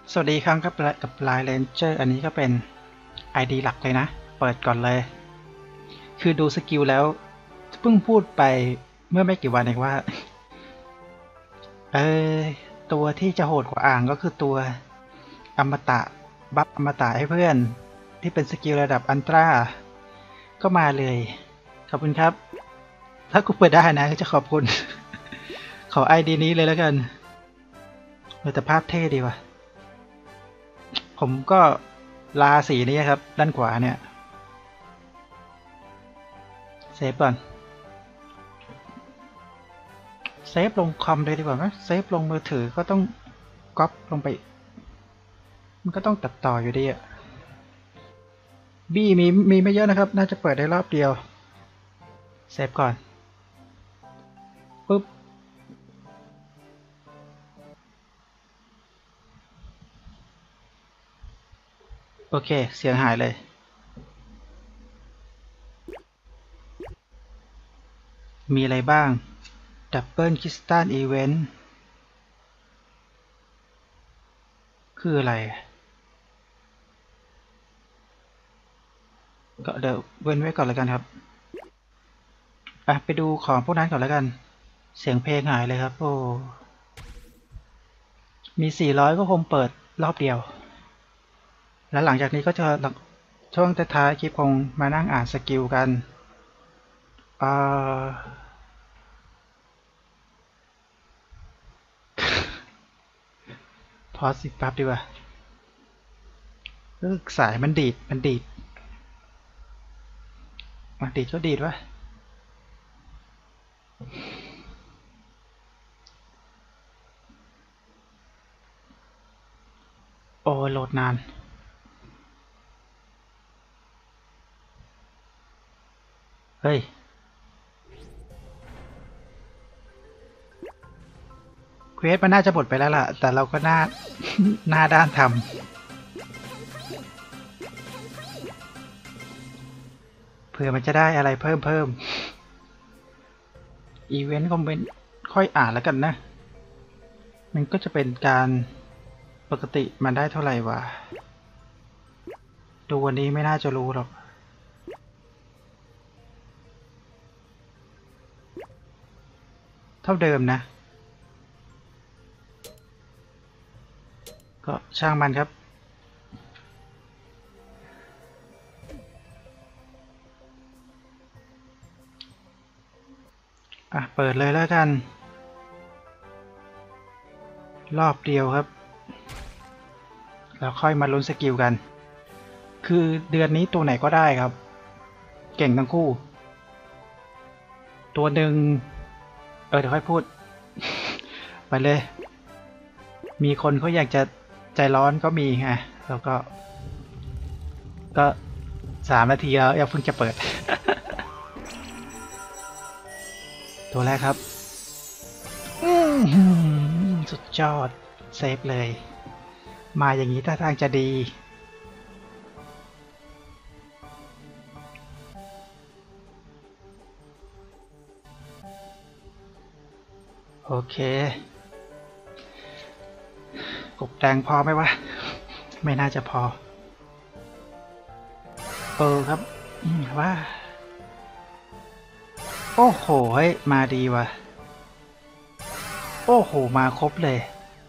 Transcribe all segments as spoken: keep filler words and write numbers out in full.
สวัสดีครับกับกับไลน์เลนเจอร์อันนี้ก็เป็น ไอ ดี หลักเลยนะ เปิดก่อนเลย คือดูสกิลแล้วเพิ่งพูดไปเมื่อไม่กี่วันเองว่า เออตัวที่จะโหดกว่าอ่างก็คือตัวอมตะ บัฟอมตะให้เพื่อนที่เป็นสกิลระดับอันตรา ก็มาเลย ขอบคุณครับ ถ้ากูเปิดได้นะก็จะขอบคุณ ขอ ไอ ดี นี้เลยแล้วกันแต่ภาพเท่ดีว่ะผมก็ลาสีนี้ครับด้านขวาเนี่ยเซฟก่อนเซฟลงคอมเลยดีกว่าไหมเซฟลงมือถือก็ต้องก๊อปลงไปมันก็ต้องตัดต่ออยู่ดีอะบี้มีมีไม่เยอะนะครับน่าจะเปิดได้รอบเดียวเซฟก่อนปุ๊บโอเคเสียงหายเลยมีอะไรบ้างดับเบิลคริสตัลอีเวนต์คืออะไรก็เดี๋ยวเว้นไว้ก่อนแล้วกันครับอ่ะไปดูของพวกนั้นก่อนแล้วกันเสียงเพลงหายเลยครับโอ้มีสี่ร้อยก็คงเปิดรอบเดียวแล้วหลังจากนี้ก็จะช่วงท้ายคลิปคงมานั่งอ่านสกิลกันอ่าพอสิแป๊บดีกว่าสายมันดีดมันดีดมันดีดก็ดีดวะโอ้โหลดนานเฮ้ยเควสมันน่าจะหมดไปแล้วล่ะแต่เราก็หน้าหน้าด้านทำเผื่อมันจะได้อะไรเพิ่มเพิ่มอีเวนต์คอมเมนต์ค่อยอ่านแล้วกันนะมันก็จะเป็นการปกติมันได้เท่าไหร่วะดูวันนี้ไม่น่าจะรู้หรอกเท่าเดิมนะก็ช่างมันครับอ่ะเปิดเลยแล้วกันรอบเดียวครับแล้วค่อยมาลุ้นสกิลกันคือเดือนนี้ตัวไหนก็ได้ครับเก่งทั้งคู่ตัวหนึ่งเออเดี๋ยวค่อยพูดไปเลยมีคนเขาอยากจะใจร้อนก็มีไงแล้วก็ก็สามนาทีแล้วยังเพิ่งจะเปิด ตัวแรกครับสุดยอดเซฟเลยมาอย่างนี้ท่าทางจะดีโอเคกบแดงพอไหมวะไม่น่าจะพอเออครับว่าโอ้โหเฮ้ยมาดีว่ะโอ้โหมาครบเลย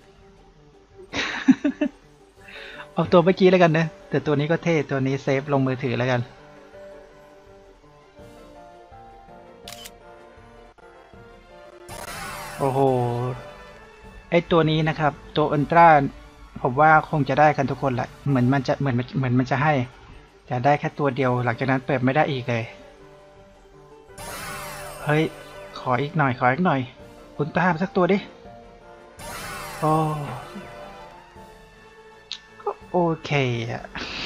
เอาตัวเมื่อกี้แล้วกันนะแต่ตัวนี้ก็เท่ตัวนี้เซฟลงมือถือแล้วกันโอ้โหไอตัวนี้นะครับตัวอันตราผมว่าคงจะได้กันทุกคนแหละเหมือนมันจะเหมือนเหมือนมันจะให้แต่ได้แค่ตัวเดียวหลังจากนั้นเปิดไม่ได้อีกเลยเฮ้ยขออีกหน่อยขออีกหน่อยคุณตามสักตัวดิโอ้ก็โอเคอะ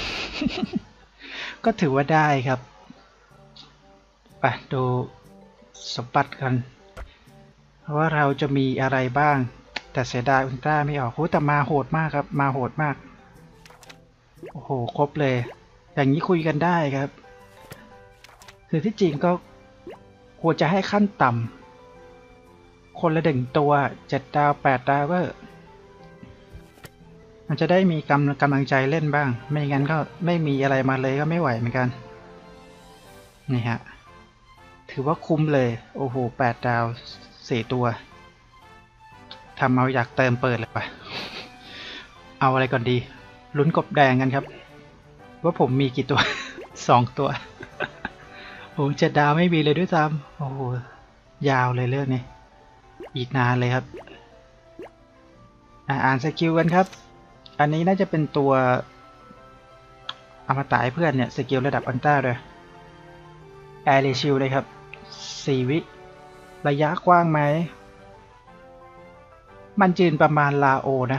ก็ถือว่าได้ครับไปดูสมบัติกันว่าเราจะมีอะไรบ้างแต่เสียดายอุลตร้าไม่ออกโหแต่มาโหดมากครับมาโหดมากโอ้โหครบเลยอย่างนี้คุยกันได้ครับคือที่จริงก็ควรจะให้ขั้นต่ำคนละหนึ่งตัวเจ็ดดาวแปดดาวเวอร์มันจะได้มีกำกำลังใจเล่นบ้างไม่งั้นก็ไม่มีอะไรมาเลยก็ไม่ไหวเหมือนกันนี่ฮะถือว่าคุ้มเลยโอ้โหแปดดาวสี่ตัวทำเอาอยากเติมเปิดเลยปะเอาอะไรก่อนดีลุ้นกบแดงกันครับว่าผมมีกี่ตัว สองตัว โอ้เจ็ดดาวไม่มีเลยด้วยซ้ำโอ้โหยาวเลยเรื่องนี้อีกนานเลยครับอ่านสกิลกันครับอันนี้น่าจะเป็นตัวอมตะเพื่อนเนี่ยสกิลระดับอันต้าเลยแอร์เรชิลเลยครับสี่วิระยะกว้างไหมมันยืนประมาณลาโอนะ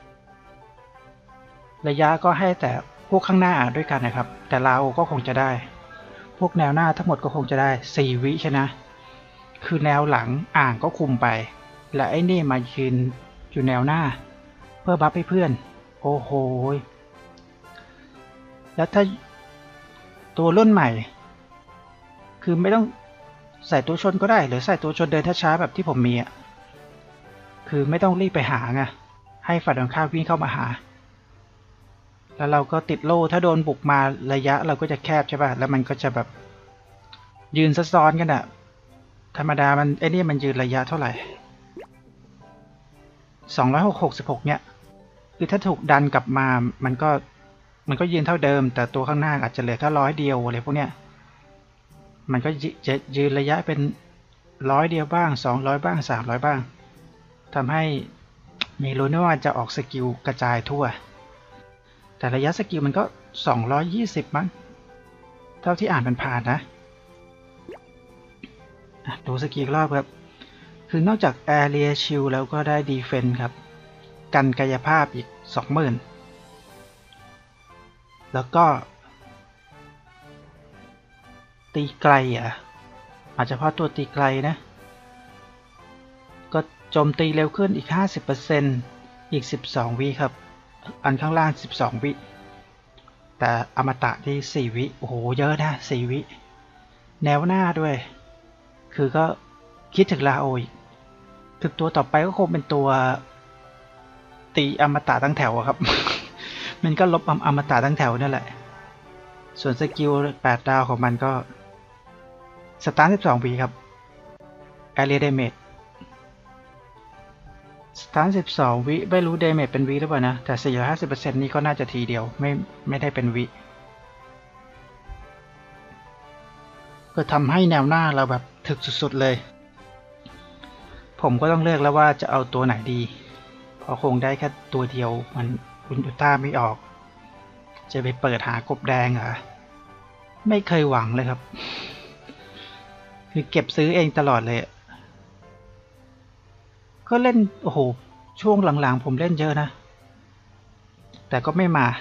ระยะก็ให้แต่พวกข้างหน้าด้วยกันนะครับแต่ลาโอก็คงจะได้พวกแนวหน้าทั้งหมดก็คงจะได้สี่วิใช่นะคือแนวหลังอ่างก็คุมไปและไอ้นี่มายืนอยู่แนวหน้าเพื่อบัฟให้เพื่อนโอ้โหแล้วถ้าตัวรุ่นใหม่คือไม่ต้องใส่ตัวชนก็ได้หรือใส่ตัวชนเดินช้าๆแบบที่ผมมีอ่ะคือไม่ต้องรีบไปหาไงให้ฝ่ายตรงข้ามวิ่งเข้ามาหาแล้วเราก็ติดโล่ถ้าโดนบุกมาระยะเราก็จะแคบใช่ป่ะแล้วมันก็จะแบบยืนซ้อนกันอ่ะธรรมดามันไอ้นี่มันยืนระยะเท่าไหร่สองร้อยหกสิบหกเนี่ยคือถ้าถูกดันกลับมามันก็มันก็ยืนเท่าเดิมแต่ตัวข้างหน้าอาจจะเหลือแค่ร้อยเดียวอะไรพวกเนี้ยมันก็จะยืนระยะเป็นร้อยเดียวบ้างสองร้อยบ้างสามร้อยบ้างทำให้มีลุ้นว่าจะออกสกิลกระจายทั่วแต่ระยะสกิลมันก็สองร้อยยี่สิบมั้งเท่าที่อ่านมันผ่านนะดูสกิลรอบครับคือนอกจาก Area Shield แล้วก็ได้ Defense ครับกันกายภาพอีก สองหมื่น แล้วก็ตีไกลอ่ะอาจจะเพราะตัวตีไกลนะก็โจมตีเร็วขึ้นอีก ห้าสิบเปอร์เซ็นต์ อีกสิบสองวิครับอันข้างล่างสิบสองวิแต่อมตะที่สี่วิโอ้โหเยอะนะสี่วิแนวหน้าด้วยคือก็คิดถึงลาโออีกถึงตัวต่อไปก็คงเป็นตัวตีอมตะตั้งแถวครับ มันก็ลบอมตะตั้งแถวนั่นแหละส่วนสกิลแปดดาวของมันก็สตาร์ทสิบสองวิครับแอเรียเดเมจสตาร์ทสิบสองวิไม่รู้เดเมจเป็นวิหรือเปล่านะแต่ สี่ร้อยห้าสิบเปอร์เซ็นต์ นี้ก็น่าจะทีเดียวไม่ไม่ได้เป็นวิก็ทำให้แนวหน้าเราแบบถึกสุดๆเลยผมก็ต้องเลือกแล้วว่าจะเอาตัวไหนดีเพราะคงได้แค่ตัวเดียวมันอุลตร้าไม่ออกจะไปเปิดหากบแดงเหรอไม่เคยหวังเลยครับคือเก็บซื้อเองตลอดเลยก็เล่นโอ้โหช่วงหลังๆผมเล่นเยอะนะแต่ก็ไม่มา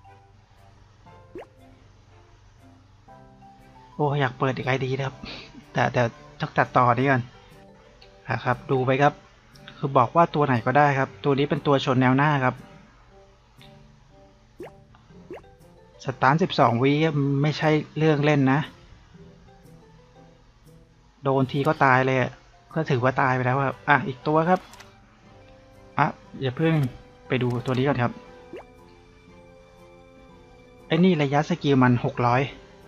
โอ้อยากเปิดอีกไอดีนะครับแต่แต่ต้องตัดต่อนี้ก่อนนะครับดูไปครับคือบอกว่าตัวไหนก็ได้ครับตัวนี้เป็นตัวชนแนวหน้าครับสตาร์ทสิบสองวิไม่ใช่เรื่องเล่นนะโดนทีก็ตายเลยก็ถือว่าตายไปแล้วครับอ่ะอีกตัวครับอ่ะอย่าเพิ่งไปดูตัวนี้ก่อนครับไอ้นี่ระยะสกิลมันหกร้อย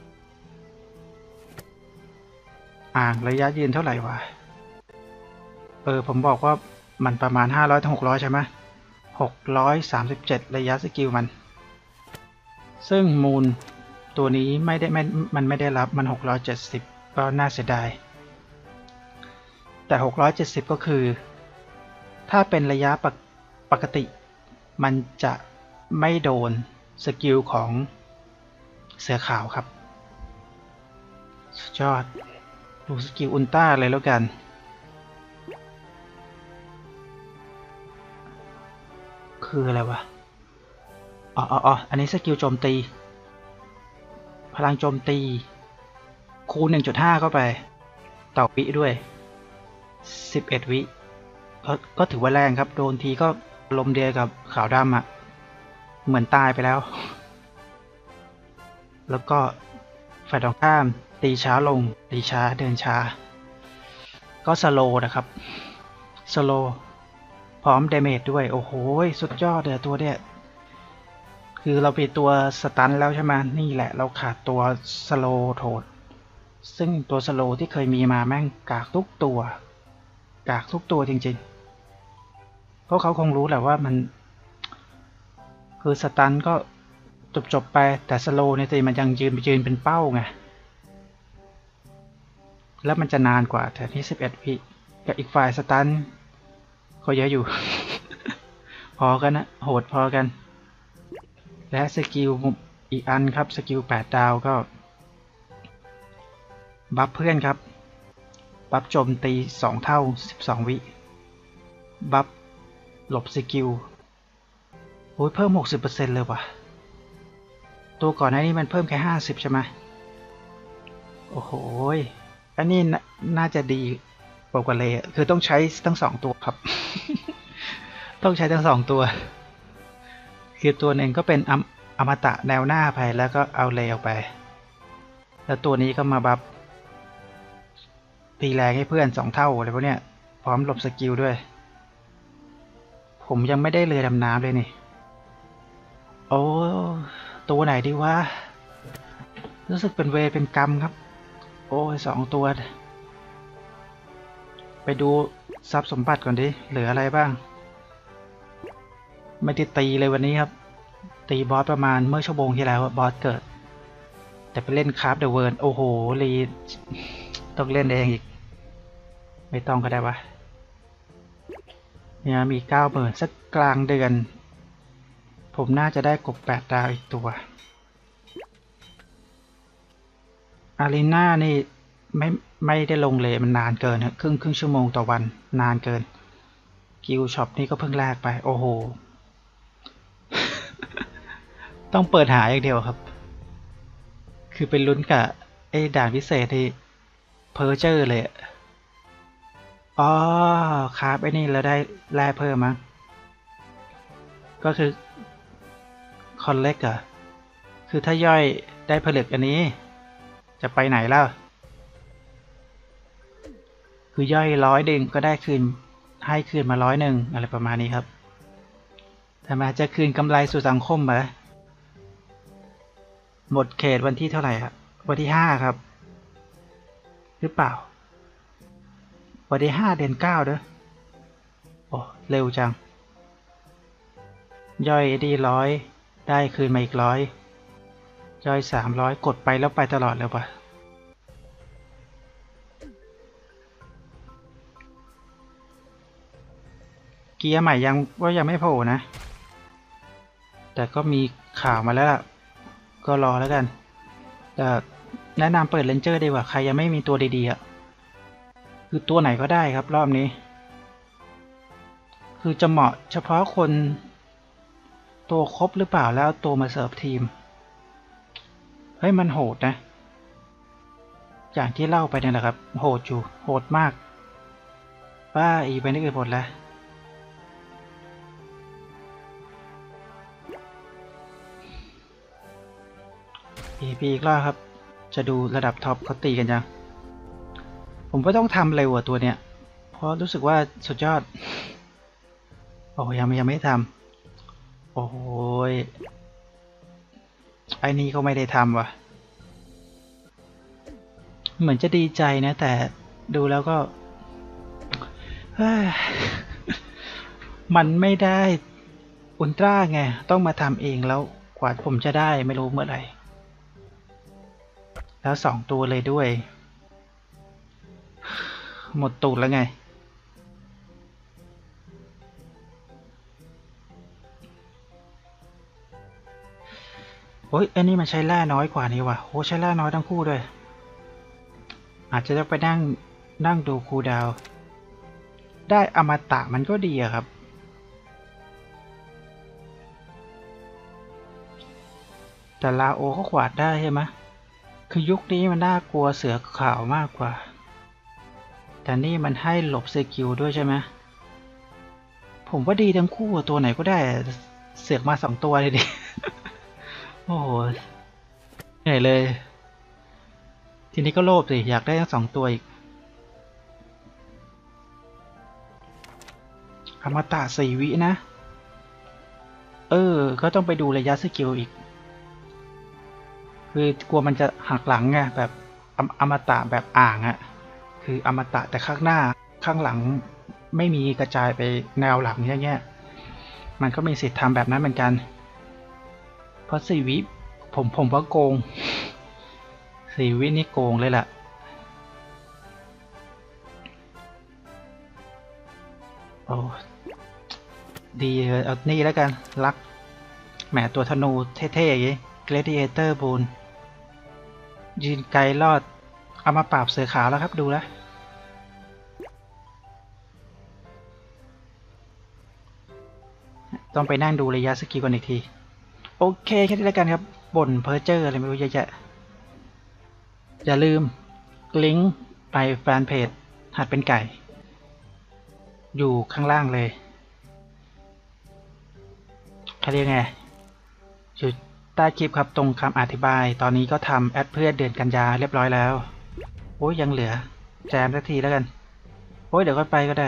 อ่างระยะยืนเท่าไหร่วะเออผมบอกว่ามันประมาณห้าร้อยถึงหกร้อยใช่ไหมหกร้อยสามสิบเจ็ดระยะสกิลมันซึ่งมูลตัวนี้ไม่ได้ไม่มันไม่ได้รับมันหกร้อยเจ็ดสิบก็น่าเสียดายแต่หกร้อยเจ็ดสิบก็คือถ้าเป็นระยะปกปกติมันจะไม่โดนสกิลของเสือขาวครับสุดยอดดูสกิลอุลตร้าเลยแล้วกันคืออะไรวะอ๋ออ๋ออันนี้สกิลโจมตีพลังโจมตีคูณ หนึ่งจุดห้า เข้าไปต่อวิด้วยสิบเอ็ดวิก็ก็ถือว่าแรงครับโดนทีก็ลมเดียวกับขาวดำอ่ะเหมือนตายไปแล้วแล้วก็ฝ่ายตรงข้ามตีช้าลงตีช้าเดินช้าก็สโลว์นะครับสโลว์พร้อมเดเมจด้วยโอ้โหสุดยอดเลยตัวเนี้ยคือเรามีตัวสตันแล้วใช่ไหมนี่แหละเราขาดตัวสโลโทดซึ่งตัวสโลที่เคยมีมาแม่งกากทุกตัวกากทุกตัวจริงๆเพราะเขาคงรู้แหละว่ามันคือสตันก็จบๆไปแต่สโลเนี่ยสิมันยังยืนไปยืนเป็นเป้าไงแล้วมันจะนานกว่าแต่ที่สิบเอ็ดวิกับอีกฝ่ายสตันก็เยอะอยู่ พอกันนะโหดพอกันและสกิลอีกอันครับสกิลแปดดาวก็บัฟเพื่อนครับบัฟโจมตีสองเท่าสิบสองวิบัฟหลบสกิลโอ้ยเพิ่ม หกสิบเปอร์เซ็นต์ เลยว่ะตัวก่อนหน้านี้มันเพิ่มแค่ห้าสิบใช่ไหมโอ้โหอันนี้น่าจะดีกว่าเลยคือต้องใช้ทั้งสองตัวครับ ต้องใช้ทั้งสองตัวคือตัวหนึ่งก็เป็นอมอมตะแนวหน้าไปแล้วก็เอาเลวไปแล้วตัวนี้ก็มาบัฟตีแรงให้เพื่อนสองเท่าอะไรพวกเนี้ยพร้อมหลบสกิลด้วยผมยังไม่ได้เรือดำน้ำเลยนี่โอ้ตัวไหนดีวะรู้สึกเป็นเวรเป็นกรรมครับโอ้ยสองตัวไปดูทรัพย์สมบัติก่อนดิเหลืออะไรบ้างไม่ได้ตีเลยวันนี้ครับตีบอสประมาณเมื่อชั่วโมงที่แล้วบอสเกิดแต่ไปเล่นคราฟเดอะเวิร์นโอ้โหรีต้องเล่นเองอีกไม่ต้องก็ได้วะเนี่ยมีเก้าหมื่นสักกลางเดือนผมน่าจะได้กบแปดดาวอีกตัวอารีนานี่ไม่ไม่ได้ลงเลยมันนานเกินครับครึ่งครึ่งชั่วโมงต่อวันนานเกินกิลช็อปนี่ก็เพิ่งแลกไปโอ้โห ต้องเปิดหาอย่างเดียวครับคือเป็นลุ้นกับไอ้ด่านพิเศษที่เพอร์เจอร์เลยอ๋อครับไอ้นี่เราได้แร่เพิ่มมั้งก็คือคอนเล็กอะคือถ้าย่อยได้ผลึกอันนี้จะไปไหนแล้วคือย่อยร้อยดึงก็ได้คืนให้คืนมาร้อยหนึ่งอะไรประมาณนี้ครับทำไมจะคืนกำไรสู่สังคมเหรอหมดเขตวันที่เท่าไหร่ครับวันที่ห้าครับหรือเปล่าวันที่ห้าเดือนเก้าเด้อโอ้เร็วจังย่อยดีร้อยได้คืนมาอีกร้อยย่อยสามร้อยกดไปแล้วไปตลอดเลยปะเกียร์ใหม่ยังว่ายังไม่โผล่นะแต่ก็มีข่าวมาแล้วก็รอแล้วกันแต่แนะนำเปิดเลนเจอร์ดีกว่าใครยังไม่มีตัวดีๆอ่ะคือตัวไหนก็ได้ครับรอบนี้คือจะเหมาะเฉพาะคนตัวครบหรือเปล่าแล้วตัวมาเสิร์ฟทีมเฮ้ยมันโหดนะอย่างที่เล่าไปเนี่ยแหละครับโหดอยู่โหดมากป้าอีไปนี่คือหมดแล้วอีพีอีกแล้วครับจะดูระดับท็อปเขาตีกันยังผมก็ต้องทำเร็วกว่าตัวเนี้ยเพราะรู้สึกว่าสุดยอดโอ้ยังยังไม่ทำโอ้ยไอ้นี้ก็ไม่ได้ทำว่ะเหมือนจะดีใจนะแต่ดูแล้วก็มันไม่ได้อุลตร้าไงต้องมาทำเองแล้วกว่าผมจะได้ไม่รู้เมื่อไหร่แล้วสองตัวเลยด้วยหมดตูดแล้วไงโอ้ยอันนี้มันใช้แร่น้อยกว่านี่ว่ะโอ้ใช้แร่น้อยทั้งคู่ด้วยอาจจะต้องไปนั่งนั่งดูคูลดาวน์ได้อมตะมันก็ดีอะครับแต่ลาโอก็ขวาดได้ใช่ไหมคือยุคนี้มันน่ากลัวเสือขาวมากกว่าแต่นี่มันให้หลบสกิลด้วยใช่ไหมผมว่าดีทั้งคู่ตัวไหนก็ได้เสือกมาสองตัวเลยดิ โอ้โหเหนื่อยเลยทีนี้ก็โลภสิอยากได้ทั้งสองตัวอีกอมตะสี่วินะเออก็ต้องไปดูระยะสกิลอีกคือกลัวมันจะหักหลังไงแบบอมอมตะแบบอ่างอะคืออมตะแต่ข้างหน้าข้างหลังไม่มีกระจายไปแนวหลังอย่างเงี้ยมันก็มีสิทธิ์ทำแบบนั้นเหมือนกันเพราะสี่วิผมผมว่าโกงสี่วินี่โกงเลยแหละโอ้ดีเลยเอานี่แล้วกันรักแหมตัวธนูเท่ๆอย่างงี้ Gladiator Bull ยืนไกลรอดเอามาปราบเสือขาวแล้วครับดูแล้วต้องไปนั่งดูระยะสกิลกันอีกทีโอเคแค่นี้แล้วกันครับบ่นเพ้อเจ้ออะไรไม่รู้เยอะแยะอย่าลืมลิงก์ไปแฟนเพจหัดเป็นไก่อยู่ข้างล่างเลยเขาเรียกไงอยู่ใต้คลิปครับตรงคำอธิบายตอนนี้ก็ทำแอดเพื่อนเดือนกันยาเรียบร้อยแล้วโอ้ยยังเหลือแจมสักทีแล้วกันโอ้ยเดี๋ยวก็ไปก็ได้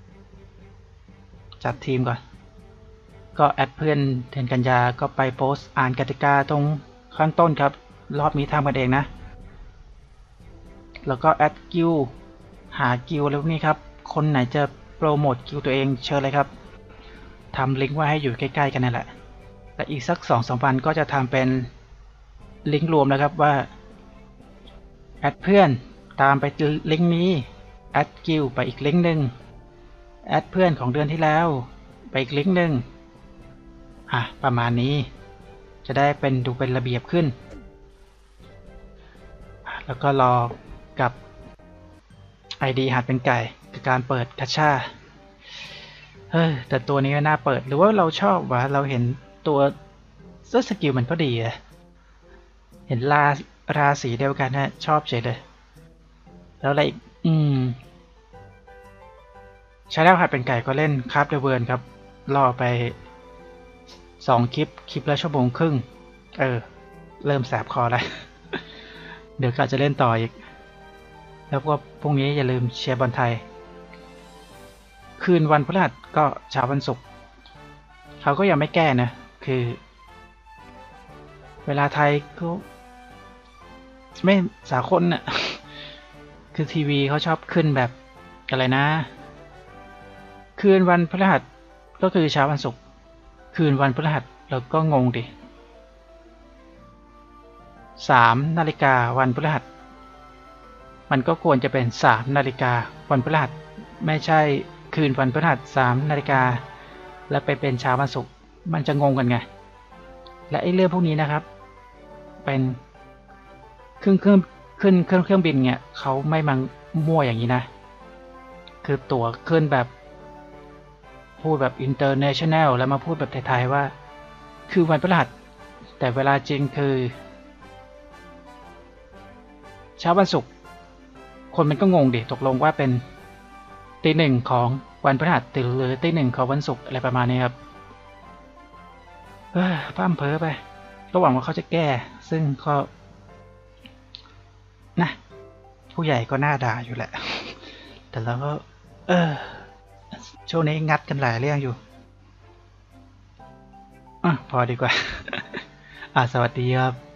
จัดทีมก่อนก็แอดเพื่อนเดือนกันยาก็ไปโพสต์อ่านกติกาตรงข้างต้นครับรอบนี้ทำกันเองนะแล้วก็แอดกิลหากิลแล้วนี่ครับคนไหนจะโปรโมทกิลตัวเองเชิญเลยครับทำลิงก์ไว้ให้อยู่ใกล้ๆกันนั่นแหละและอีกสัก สองสาม วันก็จะทำเป็นลิงก์รวมแล้วครับว่าแอดเพื่อนตามไปลิงก์นี้แอดกิลไปอีกลิงก์หนึ่งแอดเพื่อนของเดือนที่แล้วไปอีกลิงก์หนึ่งอ่ะประมาณนี้จะได้เป็นดูเป็นระเบียบขึ้นแล้วก็รอกับ ไอ ดี หัดเป็นไก่กับการเปิดกัชชาเฮ้ยแต่ตัวนี้ก็น่าเปิดหรือว่าเราชอบวะเราเห็นตัวสกิลมันก็ดีอะเห็นราราสีเดียวกันนะชอบเฉยเลยแล้วอะไรอีกอืมใช้แล้วหัดเป็นไก่ก็เล่นคราฟเดเวิร์นครับรอไปสองคลิปคลิปละชั่วโมงครึ่งเออเริ่มแสบคอแล้ว เดี๋ยวก็จะเล่นต่ออีกแล้วก็พรุ่งนี้อย่าลืมเชียร์บอลไทยคืนวันพฤหัสก็เช้าวันศุกร์เขาก็ยังไม่แก้นะคือเวลาไทยก็ไม่สากลน่ะ คือทีวีเขาชอบขึ้นแบบอะไรนะคืนวันพฤหัสก็คือเช้าวันศุกร์คืนวันพฤหัสเราก็งงดิสามนาฬิกาวันพฤหัสมันก็ควรจะเป็นสามนาฬิกาวันพฤหัสไม่ใช่คืนวันพฤหัสสามนาฬิกาแล้วไปเป็นเช้าวันศุกร์มันจะงงกันไงและไอ้เรื่องพวกนี้นะครับเป็นเครื่องเครื่องขึ้นเครื่องเครื่องบินเนี่ยเขาไม่มังมั่วอย่างนี้นะคือตั๋วขึ้นแบบพูดแบบ international แล้วมาพูดแบบไทยๆว่าคือวันพฤหัสแต่เวลาจริงคือเช้าวันศุกร์คนมันก็งงดิตกลงว่าเป็นตีหนึ่งของวันพฤหัสหรือตีหนึ่งของวันศุกร์อะไรประมาณนี้ครับเฮ้ยพร่ำเพ้อไปก็หวังว่าเขาจะแก้ซึ่งก็นะผู้ใหญ่ก็น่าด่าอยู่แหละแต่เราก็เออช่วงนี้งัดกันหลายเรื่องอยู่อ่ะพอดีกว่าอ่ะสวัสดีครับ